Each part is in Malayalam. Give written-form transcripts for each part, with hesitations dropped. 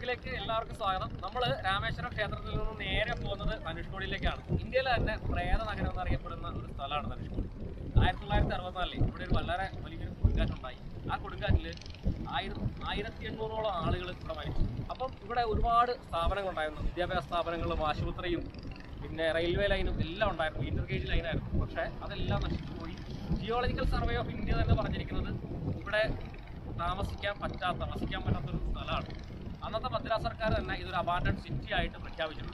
വ്ലോഗിലേക്ക് എല്ലാവർക്കും സ്വാഗതം. നമ്മൾ രാമേശ്വരം ക്ഷേത്രത്തിൽ നിന്ന് നേരെ പോകുന്നത് ധനുഷ്കോടിയിലേക്കാണ്. ഇന്ത്യയിലെ തന്നെ പ്രേത നഗരം എന്നറിയപ്പെടുന്ന ഒരു സ്ഥലമാണ് ധനുഷ്കോടി. 1964 ഇവിടെ ഒരു വളരെ വലിയൊരു കൊടുങ്കാറ്റുണ്ടായി. ആ കൊടുങ്കാറ്റിൽ 1800ഓളം ആളുകൾ ഇവിടെ മരിച്ചു. അപ്പം ഇവിടെ ഒരുപാട് സ്ഥാപനങ്ങളുണ്ടായിരുന്നു. വിദ്യാഭ്യാസ സ്ഥാപനങ്ങളും ആശുപത്രിയും പിന്നെ റെയിൽവേ ലൈനും എല്ലാം ഉണ്ടായിരുന്നു. ഇന്റർഗേജ് ലൈനായിരുന്നു. പക്ഷേ അതെല്ലാം നശിച്ചു പോയി. ജിയോളജിക്കൽ സർവേ ഓഫ് ഇന്ത്യ തന്നെ പറഞ്ഞിരിക്കുന്നത് ഇവിടെ താമസിക്കാൻ പറ്റാത്തൊരു സ്ഥലമാണ്. അന്നത്തെ മദ്രാസ് സർക്കാർ തന്നെ ഇതൊരു അബാൻഡൻഡ് സിറ്റി ആയിട്ട് പ്രഖ്യാപിച്ചിട്ടുണ്ട്.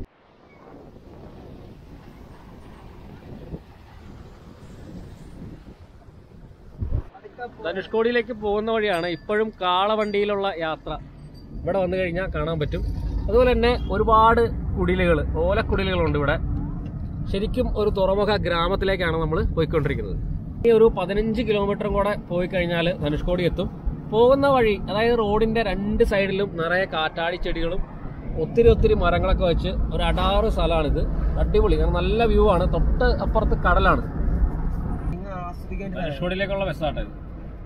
ധനുഷ്കോടിയിലേക്ക് പോകുന്ന വഴിയാണ് ഇപ്പോഴും കാളവണ്ടിയിലുള്ള യാത്ര. ഇവിടെ വന്നു കഴിഞ്ഞാൽ കാണാൻ പറ്റും. അതുപോലെ തന്നെ ഒരുപാട് കുടിലുകൾ, ഓലക്കുടിലുകളുണ്ട് ഇവിടെ. ശരിക്കും ഒരു തുറമുഖ ഗ്രാമത്തിലേക്കാണ് നമ്മൾ പോയിക്കൊണ്ടിരിക്കുന്നത്. ഈ ഒരു 15 കിലോമീറ്ററും കൂടെ പോയി കഴിഞ്ഞാൽ ധനുഷ്കോടി എത്തും. പോകുന്ന വഴി, അതായത് റോഡിന്റെ 2 സൈഡിലും നിറയെ കാറ്റാടി ചെടികളും ഒത്തിരി മരങ്ങളൊക്കെ വെച്ച് ഒരു അടാറ് സ്ഥലമാണിത്. അടിപൊളി, നല്ല വ്യൂ ആണ്. തൊട്ട് അപ്പുറത്ത് കടലാണ്. ധനുഷ്കോടിയിലേക്കുള്ള ബസ്സാട്ടോ ഇത്.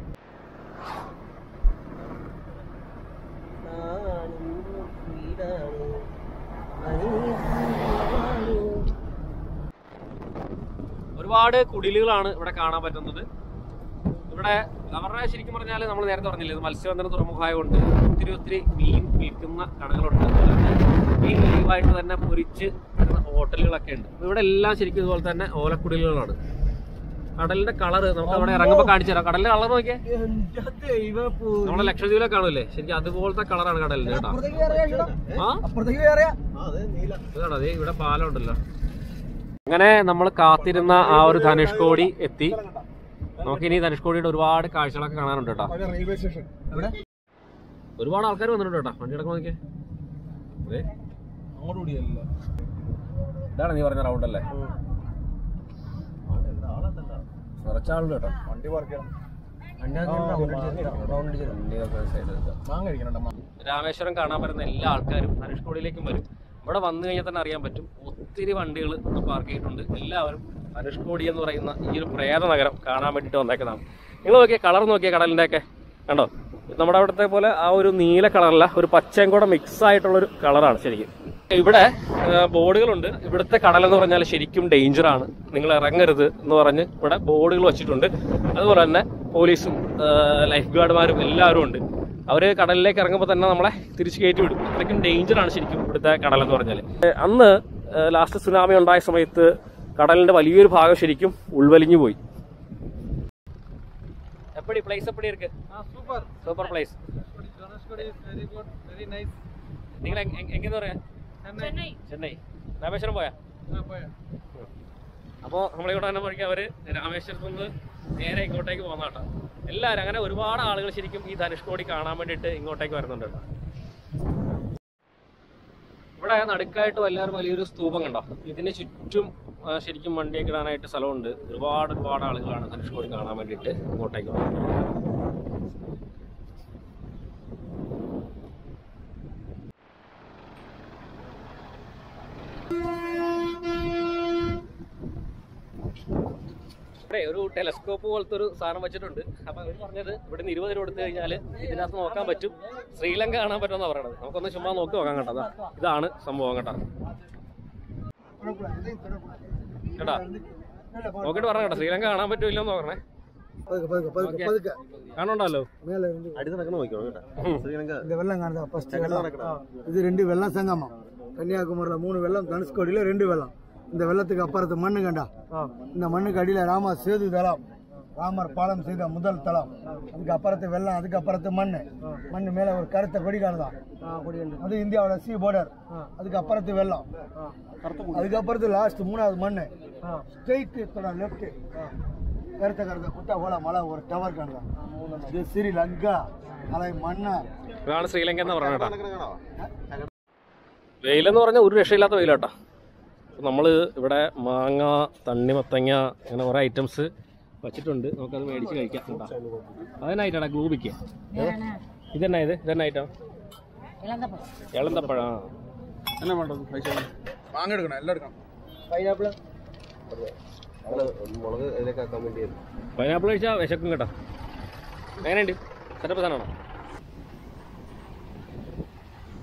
ഒരുപാട് കുടിലുകളാണ് ഇവിടെ കാണാൻ പറ്റുന്നത്. ഇവിടെ അവരുടെ ശരിക്കും പറഞ്ഞാൽ നമ്മൾ നേരത്തെ പറഞ്ഞില്ലേ, മത്സ്യബന്ധന തുറമുഖമായതുകൊണ്ട് ഒത്തിരി മീൻ വിൽക്കുന്ന കടകളുണ്ട്. മീൻ ലീവായിട്ട് തന്നെ പൊരിച്ച് ഹോട്ടലുകളൊക്കെ ഉണ്ട്. ഇവിടെ എല്ലാം ശരിക്കും ഇതുപോലെ തന്നെ ഓലക്കുടിലുകളാണ്. കടലിന്റെ കളറ് നമുക്ക് അവിടെ ഇറങ്ങുമ്പോൾ കാണിച്ചു തരാം. കടലിന്റെ കളർ നോക്കിയേ, നമ്മളെ ലക്ഷദ്വീപിലൊക്കെ കാണൂല്ലേ, ശരിക്കും അതുപോലത്തെ കളറാണ് കടലിന് കേട്ടോ. ഇതാണോ അതേ, ഇവിടെ പാലം ഉണ്ടല്ലോ. അങ്ങനെ നമ്മൾ കാത്തിരുന്ന ആ ഒരു ധനുഷ്കോടി എത്തി. നമുക്കിനി ധനുഷ്കോടിയുടെ ഒരുപാട് കാഴ്ചകളൊക്കെ കാണാനുണ്ട് കേട്ടോ. ഒരുപാട് ആൾക്കാർ വന്നിട്ടുണ്ട് കേട്ടോ. വണ്ടി കിടക്കാൻ നോക്കിയേ. ഇതാണ് നീ പറഞ്ഞ റൗണ്ട് അല്ലേ? കുറച്ചാളുണ്ട് കേട്ടോ. രാമേശ്വരം കാണാൻ വരുന്ന എല്ലാ ആൾക്കാരും ധനുഷ്കോടിയിലേക്കും വരും. ഇവിടെ വന്നു കഴിഞ്ഞാൽ തന്നെ അറിയാൻ പറ്റും, ഒത്തിരി വണ്ടികൾ പാർക്ക് ചെയ്തിട്ടുണ്ട്. എല്ലാവരും ധനുഷ്കോടി എന്ന് പറയുന്ന ഈ ഒരു പ്രേത നഗരം കാണാൻ വേണ്ടിയിട്ട് വന്നേക്കുന്നതാണ്. നിങ്ങൾ നോക്കിയാൽ കളർ നോക്കിയാൽ കടലിൻ്റെ ഒക്കെ കണ്ടോ, നമ്മുടെ അവിടുത്തെ പോലെ ആ ഒരു നീല കളറല്ല, ഒരു പച്ചയും കൂടെ മിക്സ് ആയിട്ടുള്ളൊരു കളറാണ് ശരിക്കും. ഇവിടെ ബോർഡുകളുണ്ട്. ഇവിടുത്തെ കടലെന്ന് പറഞ്ഞാൽ ശരിക്കും ഡേഞ്ചറാണ്, നിങ്ങൾ ഇറങ്ങരുത് എന്ന് പറഞ്ഞ് ഇവിടെ ബോർഡുകൾ വെച്ചിട്ടുണ്ട്. അതുപോലെ തന്നെ പോലീസും ലൈഫ് ഗാർഡുമാരും എല്ലാവരും ഉണ്ട്. അവർ കടലിലേക്ക് ഇറങ്ങുമ്പോൾ തന്നെ നമ്മളെ തിരിച്ച് കയറ്റി വിടും. അത്രയ്ക്കും ഡേഞ്ചറാണ് ശരിക്കും ഇവിടുത്തെ കടലെന്ന് പറഞ്ഞാൽ. അന്ന് ലാസ്റ്റ് സുനാമി ഉണ്ടായ സമയത്ത് കടലിന്റെ വലിയൊരു ഭാഗം ശരിക്കും ഉൾവലിഞ്ഞു പോയി. എപ്പടി പ്ലേസ് എപ്പടി ഇருக்கு? Super place. നിങ്ങൾ എങ്ങനെ പറയാ? ചെന്നൈ. രാമേശ്വരം പോയാ? അപ്പോൾ നമ്മളിവിടെ തന്നെ പഠിക്കുക. അവർ രാമേശ്വരത്ത് നിന്ന് നേരെ ഇങ്ങോട്ടേക്ക് പോകുന്ന കേട്ടോ. എല്ലാവരും അങ്ങനെ ഒരുപാട് ആളുകൾ ശരിക്കും ഈ ധനുഷ്കോടി കാണാൻ വേണ്ടിയിട്ട് ഇങ്ങോട്ടേക്ക് വരുന്നുണ്ട് കേട്ടോ. ഇവിടെ നടുക്കായിട്ട് വലിയൊരു സ്തൂപം കണ്ടോ. ഇതിന് ചുറ്റും ശരിക്കും വണ്ടിയൊക്കെ ഇടാനായിട്ട് സ്ഥലമുണ്ട്. ഒരുപാട് ആളുകളാണ് ധനുഷ്കോടി കാണാൻ വേണ്ടിയിട്ട് ഇങ്ങോട്ടേക്ക് വരുന്നത്. ഇവിടെ ഒരു ടെലസ്കോപ്പ് പോലത്തെ ഒരു സാധനം വെച്ചിട്ടുണ്ട്. അപ്പൊ അവർ പറഞ്ഞത് ഇവിടെ നിന്ന് 20 രൂപ കൊടുത്തു കഴിഞ്ഞാൽ ഇതിനകത്ത് നോക്കാൻ പറ്റും, ശ്രീലങ്ക കാണാൻ പറ്റുമെന്നാണ് പറയണത്. നമുക്കൊന്ന് ചുമ്മാ നോക്കി നോക്കാം കേട്ടോ. ഇതാണ് സംഭവം കേട്ടോ. കേട്ടാ നോക്കിട്ട് പറഞ്ഞ കേട്ടോ, ശ്രീലങ്ക കാണാൻ പറ്റൂല്ലെന്ന് പറഞ്ഞേ. കാണണ്ടല്ലോ, ഇത് 2 വെള്ളം സംഗമം. കന്യാകുമാരിയിലെ 3 വെള്ളം, ധനുഷ്കോടിയിലെ 2 വെള്ളം. இந்த வெள்ளத்துக்கு அப்புறத்து மண்ணு கண்டா, இந்த மண்ணுக்கு அடியில ராம சேது தளம், ராமர் பாலம் செய்த முதல் தளம். அதுக்கு அப்புறத்து வெள்ளம், அதுக்கு அப்புறத்து மண்ணு மேல ஒரு கருத்த கொடி காணுதான், அது இந்தியாவோட சி பார்டர். அதுக்கு அப்புறத்து வெள்ளம், அதுக்கு அப்புறத்து லாஸ்ட் 3வது மண்ணு ஸ்ட்ரெயிட் லெஃப்ட் கருத்த குட்டா போல மலை ஒரு டவர் காணுதான். இது ஸ்ரீலங்கா അതായത് മണ്ണ്. ഇതാണ് ശ്രീലങ്ക എന്ന് പറഞ്ഞ കേട്ടോ. വെയിലെന്ന് പറഞ്ഞാൽ ഒരു രക്ഷയില്ലാത്ത വെയിലാട്ടോ. നമ്മൾ ഇവിടെ മാങ്ങ, തണ്ണിമത്തങ്ങ അങ്ങനെ കുറേ ഐറ്റംസ് വെച്ചിട്ടുണ്ട്. നമുക്കത് മേടിച്ച് കഴിക്കാം കേട്ടോ. അതിനായിട്ടാണ് ഗ്ലൂബിക്ക്. ഇതെന്നാ ഇതെന്നായിട്ടാ? ഇളന്തപ്പഴ. എന്നാ വേണ്ടത്? മാങ്ങ എടുക്കണം, എല്ലാം എടുക്കണം. പൈനാപ്പിൾ കഴിച്ചാൽ വിശക്കും കേട്ടോ. എങ്ങനെയുണ്ട്? സെറ്റപ്പ് സാധനമാണോ?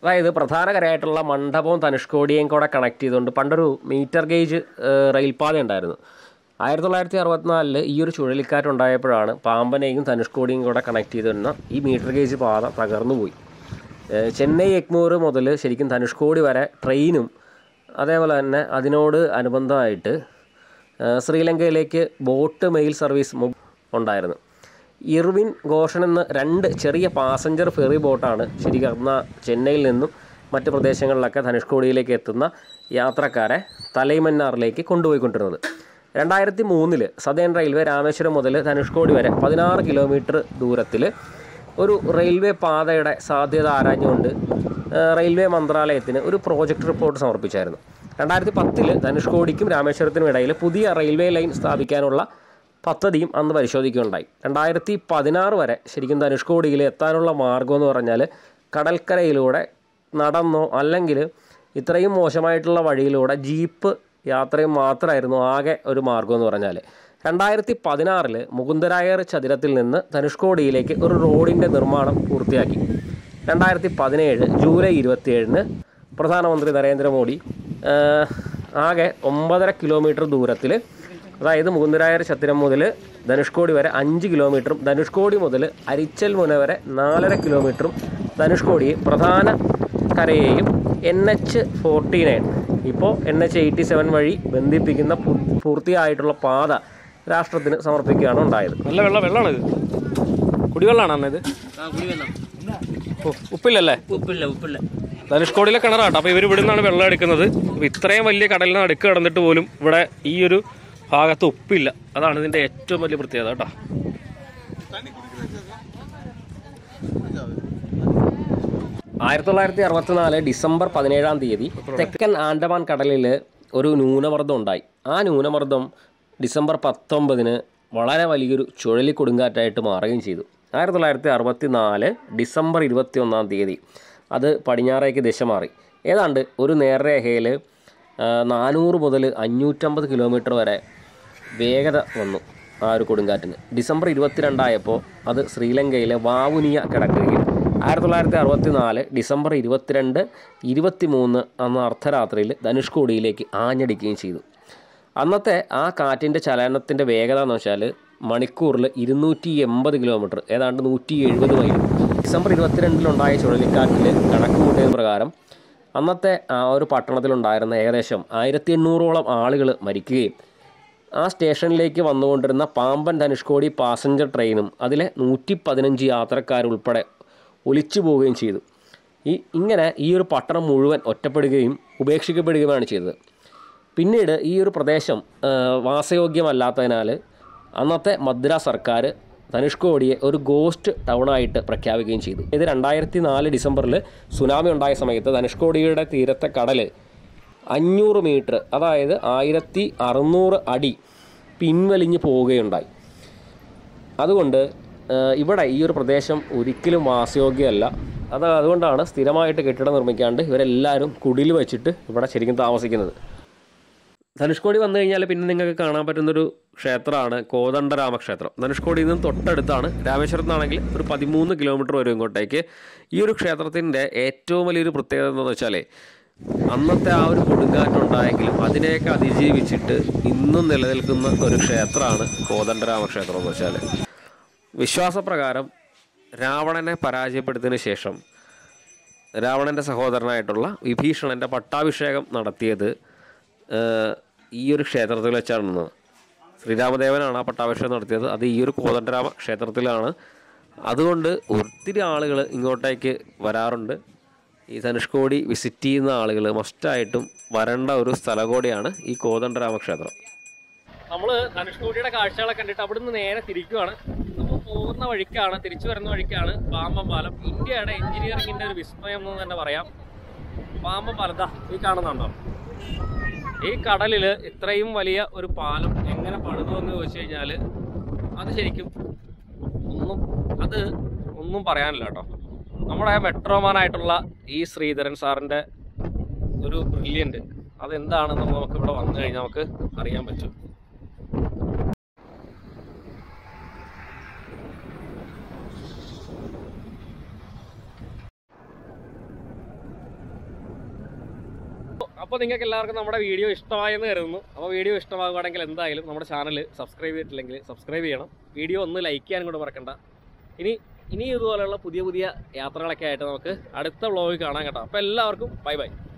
അതായത് പ്രധാന കരയായിട്ടുള്ള മണ്ഡപവും ധനുഷ്കോടിയും കൂടെ കണക്ട് ചെയ്തുകൊണ്ട് പണ്ടൊരു മീറ്റർ ഗേജ് റെയിൽപാത ഉണ്ടായിരുന്നു. 1964 ഈ ഒരു ചുഴലിക്കാറ്റുണ്ടായപ്പോഴാണ് പാമ്പനെയും ധനുഷ്കോടിയും കൂടെ കണക്ട് ചെയ്തിരുന്ന ഈ മീറ്റർ ഗേജ് പാത തകർന്നു പോയി. ചെന്നൈ എഗ്മൂർ മുതൽ ശരിക്കും ധനുഷ്കോടി വരെ ട്രെയിനും അതേപോലെ തന്നെ അതിനോട് അനുബന്ധമായിട്ട് ശ്രീലങ്കയിലേക്ക് ബോട്ട് മെയിൽ സർവീസ് ഉണ്ടായിരുന്നു. ഇർവിൻ ഘോഷൻ എന്ന 2 ചെറിയ പാസഞ്ചർ ഫെറി ബോട്ടാണ് ശരിക്കും ചെന്നൈയിൽ നിന്നും മറ്റ് പ്രദേശങ്ങളിലൊക്കെ ധനുഷ്കോടിയിലേക്ക് എത്തുന്ന യാത്രക്കാരെ തലൈമന്നാറിലേക്ക് കൊണ്ടുപോയിക്കൊണ്ടിരുന്നത്. 2003 സദേൺ റെയിൽവേ രാമേശ്വരം മുതൽ ധനുഷ്കോടി വരെ 16 കിലോമീറ്റർ ദൂരത്തിൽ ഒരു റെയിൽവേ പാതയുടെ സാധ്യത ആരാഞ്ഞുകൊണ്ട് റെയിൽവേ മന്ത്രാലയത്തിന് ഒരു പ്രോജക്റ്റ് റിപ്പോർട്ട് സമർപ്പിച്ചായിരുന്നു. 2010 ധനുഷ്കോടിക്കും രാമേശ്വരത്തിനും ഇടയിൽ പുതിയ റെയിൽവേ ലൈൻ സ്ഥാപിക്കാനുള്ള പദ്ധതിയും അന്ന് പരിശോധിക്കുകയുണ്ടായി. 2016 വരെ ശരിക്കും ധനുഷ്കോടിയിൽ എത്താനുള്ള മാർഗ്ഗമെന്ന് പറഞ്ഞാൽ കടൽക്കരയിലൂടെ നടന്നോ അല്ലെങ്കിൽ ഇത്രയും മോശമായിട്ടുള്ള വഴിയിലൂടെ ജീപ്പ് യാത്രയും മാത്രമായിരുന്നു ആകെ ഒരു മാർഗ്ഗമെന്ന് പറഞ്ഞാൽ. 2016 മുകുന്ദരായർ ചതുരത്തിൽ നിന്ന് ധനുഷ്കോടിയിലേക്ക് ഒരു റോഡിൻ്റെ നിർമ്മാണം പൂർത്തിയാക്കി. 2017 ജൂലൈ 27 പ്രധാനമന്ത്രി നരേന്ദ്രമോദി ആകെ 9.5 കിലോമീറ്റർ ദൂരത്തിൽ, അതായത് മുകുന്ദരായർ ചതുരം മുതൽ ധനുഷ്കോടി വരെ 5 കിലോമീറ്ററും ധനുഷ്കോടി മുതൽ അരിച്ചൽ മുന വരെ 4.5 കിലോമീറ്ററും ധനുഷ്കോടിയെ പ്രധാന കരയെയും NH49 ഇപ്പോൾ NH87 വഴി ബന്ധിപ്പിക്കുന്ന പൂർത്തിയായിട്ടുള്ള പാത രാഷ്ട്രത്തിന് സമർപ്പിക്കുകയാണ് ഉണ്ടായത്. നല്ല വെള്ളമാണ് ഇത്. കുടിവെള്ളമാണ് ഇത്. ഉപ്പില്ലല്ലേ? ഉപ്പില്ല. ധനുഷ്കോടിയിലെ കിണറാട്ടോ. അപ്പോൾ ഇവർ ഇവിടെ നിന്നാണ് വെള്ളം എടുക്കുന്നത്. അപ്പോൾ ഇത്രയും വലിയ കടലിൽ നിന്ന് അടുക്ക് കിടന്നിട്ട് പോലും ഇവിടെ ഈ ഒരു ഭാഗത്ത് ഉപ്പില്ല. അതാണ് ഇതിൻ്റെ ഏറ്റവും വലിയ പ്രത്യേകത കേട്ടോ. ഡിസംബർ 17 തെക്കൻ ആൻഡമാൻ കടലിൽ ഒരു ന്യൂനമർദ്ദം ഉണ്ടായി. ആ ന്യൂനമർദ്ദം ഡിസംബർ 19 വളരെ വലിയൊരു ചുഴലിക്കൊടുങ്കാറ്റായിട്ട് മാറുകയും ചെയ്തു. 1964 ഡിസംബർ 21 അത് പടിഞ്ഞാറേക്ക് ദിശ മാറി. ഏതാണ്ട് ഒരു നേർരേഖയിൽ 400 മുതൽ 550 കിലോമീറ്റർ വരെ വേഗത വന്നു ആ ഒരു കൊടുങ്കാറ്റിന്. ഡിസംബർ 22 അത് ശ്രീലങ്കയിലെ വാവുനിയ കിടക്കുകയും 1964 ഡിസംബർ 22, 23 അന്ന് അർദ്ധരാത്രിയിൽ ധനുഷ്കോടിയിലേക്ക് ആഞ്ഞടിക്കുകയും ചെയ്തു. അന്നത്തെ ആ കാറ്റിൻ്റെ ചലനത്തിൻ്റെ വേഗത എന്ന് വെച്ചാൽ മണിക്കൂറിൽ 280 കിലോമീറ്റർ, ഏതാണ്ട് 170 മൈൽ. ഡിസംബർ 22 ചുഴലിക്കാറ്റിൽ കണക്ക് കൂട്ടിയ പ്രകാരം അന്നത്തെ ആ ഒരു പട്ടണത്തിലുണ്ടായിരുന്ന ഏകദേശം 1800ഓളം ആളുകൾ മരിക്കുകയും ആ സ്റ്റേഷനിലേക്ക് വന്നുകൊണ്ടിരുന്ന പാമ്പൻ ധനുഷ്കോടി പാസഞ്ചർ ട്രെയിനും അതിലെ 115 യാത്രക്കാരുൾപ്പെടെ ഒലിച്ചു പോവുകയും ചെയ്തു. ഇങ്ങനെ ഈ ഒരു പട്ടണം മുഴുവൻ ഒറ്റപ്പെടുകയും ഉപേക്ഷിക്കപ്പെടുകയുമാണ് ചെയ്തത്. പിന്നീട് ഈ ഒരു പ്രദേശം വാസയോഗ്യമല്ലാത്തതിനാൽ അന്നത്തെ മദ്രാസ് സർക്കാർ ധനുഷ്കോടിയെ ഒരു ഗോസ്റ്റ് ടൗണായിട്ട് പ്രഖ്യാപിക്കുകയും ചെയ്തു. ഇത് 2004 ഡിസംബറിൽ സുനാമി ഉണ്ടായ സമയത്ത് ധനുഷ്കോടിയുടെ തീരത്തെ കടൽ 500 മീറ്റർ, അതായത് 1600 അടി പിൻവലിഞ്ഞ് പോവുകയുണ്ടായി. അതുകൊണ്ട് ഇവിടെ ഈ ഒരു പ്രദേശം ഒരിക്കലും വാസയോഗ്യമല്ല. അതുകൊണ്ടാണ് സ്ഥിരമായിട്ട് കെട്ടിടം നിർമ്മിക്കാണ്ട് ഇവരെല്ലാവരും കുടിൽ വെച്ചിട്ട് ഇവിടെ ശരിക്കും താമസിക്കുന്നത്. ധനുഷ്കോടി വന്നു കഴിഞ്ഞാൽ പിന്നെ നിങ്ങൾക്ക് കാണാൻ പറ്റുന്നൊരു ക്ഷേത്രമാണ് കോതണ്ടരാമ ക്ഷേത്രം. ധനുഷ്കോടിയിൽ നിന്നും തൊട്ടടുത്താണ്. രാമേശ്വരത്ത് നിന്നാണെങ്കിൽ ഒരു 13 കിലോമീറ്റർ വരും ഇങ്ങോട്ടേക്ക്. ഈ ഒരു ക്ഷേത്രത്തിൻ്റെ ഏറ്റവും വലിയൊരു പ്രത്യേകത എന്താണെന്ന് വെച്ചാൽ അന്നത്തെ ആ ഒരു കൊടുങ്കാറ്റുണ്ടായെങ്കിലും അതിനെയൊക്കെ അതിജീവിച്ചിട്ട് ഇന്നും നിലനിൽക്കുന്ന ഒരു ക്ഷേത്രമാണ് കോതണ്ടരാമ ക്ഷേത്രം എന്ന് വെച്ചാൽ. വിശ്വാസപ്രകാരം രാവണനെ പരാജയപ്പെടുത്തിയതിന് ശേഷം രാവണൻ്റെ സഹോദരനായിട്ടുള്ള വിഭീഷണൻ്റെ പട്ടാഭിഷേകം നടത്തിയത് ഈ ഒരു ക്ഷേത്രത്തിൽ വെച്ചാണെന്ന്. ശ്രീരാമദേവനാണ് ആ പട്ടാഭിഷേകം നടത്തിയത്. അത് ഈ ഒരു കോതണ്ടരാമ ക്ഷേത്രത്തിലാണ്. അതുകൊണ്ട് ഒത്തിരി ആളുകൾ ഇങ്ങോട്ടേക്ക് വരാറുണ്ട്. ഈ ധനുഷ്കോടി വിസിറ്റ് ചെയ്യുന്ന ആളുകൾ മസ്റ്റായിട്ടും വരേണ്ട ഒരു സ്ഥലം കൂടിയാണ് ഈ കോതണ്ടരാമ ക്ഷേത്രം. നമ്മൾ ധനുഷ്കോടിയുടെ കാഴ്ചകളെ കണ്ടിട്ട് അവിടുന്ന് നേരെ തിരിക്കുകയാണ്. നമ്മൾ പോകുന്ന വഴിക്കാണ്, തിരിച്ചു വരുന്ന വഴിക്കാണ് പാമ്പൻ പാലം. ഇന്ത്യയുടെ എഞ്ചിനീയറിങ്ങിൻ്റെ ഒരു വിസ്മയം എന്ന് തന്നെ പറയാം. പാമ്പൻ പാലം ഈ കാണുന്നുണ്ടോ? ഈ കടലിൽ ഇത്രയും വലിയ ഒരു പാലം എങ്ങനെ പണിതു എന്ന് ചോദിച്ചു കഴിഞ്ഞാൽ അത് ശരിക്കും ഒന്നും പറയാനില്ല കേട്ടോ. നമ്മുടെ മെട്രോമാനായിട്ടുള്ള ഈ ശ്രീധരൻ സാറിൻ്റെ ഒരു ബ്രില്യൻറ്റ് അതെന്താണെന്ന് നമുക്കിവിടെ വന്നു കഴിഞ്ഞാൽ നമുക്ക് അറിയാൻ പറ്റും. അപ്പോൾ നിങ്ങൾക്ക് എല്ലാവർക്കും നമ്മുടെ വീഡിയോ ഇഷ്ടമായെന്ന് കരുതുന്നു. അപ്പോൾ വീഡിയോ ഇഷ്ടമാകുകയാണെങ്കിൽ എന്തായാലും നമ്മുടെ ചാനൽ സബ്സ്ക്രൈബ് ചെയ്തിട്ടില്ലെങ്കിൽ സബ്സ്ക്രൈബ് ചെയ്യണം. വീഡിയോ ഒന്ന് ലൈക്ക് ചെയ്യാനും കൂടെ മറക്കണ്ട. ഇനി ഇതുപോലെയുള്ള പുതിയ യാത്രകളൊക്കെ ആയിട്ട് നമുക്ക് അടുത്ത വ്ളോഗ് കാണാം കേട്ടോ. അപ്പോൾ എല്ലാവർക്കും ബൈ ബൈ.